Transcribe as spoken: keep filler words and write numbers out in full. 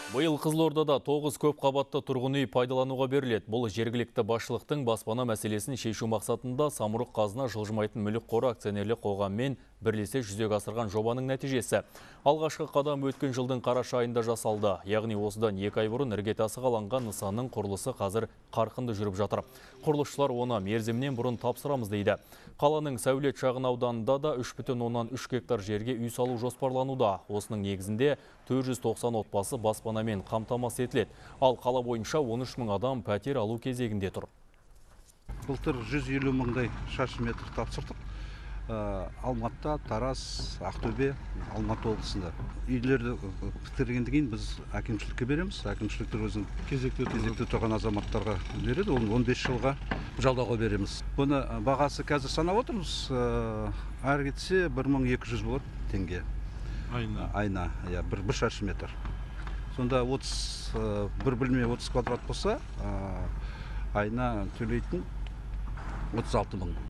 Биыл Қызылордада тоғыз көп қабатты тұрғын үй пайдалануға беріледі. Бұл жергілікті басшылықтың баспана мәселесін шешу мақсатында Самұрық Қазына жылжымайтын мүлік қоры акционерлік қоғаммен бірлесе жүзеге асырған жобаның нәтижесі. Алғашқы қадам өткен жылдың қараша айында жасалды. Яғни осыдан екі ай бұрын іргетасы қаланған нысанның құрылысы қазір қарқынды жүріп жатыр. Құрылысшылар оны мерзімнен бұрын тапсырамыз дейді. Қаланың Сәулет шағын ауданында да үш бүтін оннан үш гектар жерге үй салу жоспарлануда. Осының негізінде төрт жүз тоқсан отбасы баспанамен қамтамасыз етіледі. Ал қала бойынша он үш мың адам пәтер алу кезегінде тұр. Былтыр жүз елу мыңдай шаршы метр тапсырдық. Алматыда, Тараз, Ақтөбе, Алматы облысында. Үйлерді бітіргеннен кейін біз әкімшілікке береміз. Әкімшіліктер өзінің кезекте тұрған азаматтарға береді. Оны он бес жылға жалдауға береміз. Бұны бағасы қазір санап отырмыз. Әр кетсе бір мың екі жүз болады теңге. Айна. Айна, иә, бір шаршы метр. Сонда отыз бір бөлме отыз квадрат болса, айна төлейтін отыз алты мың.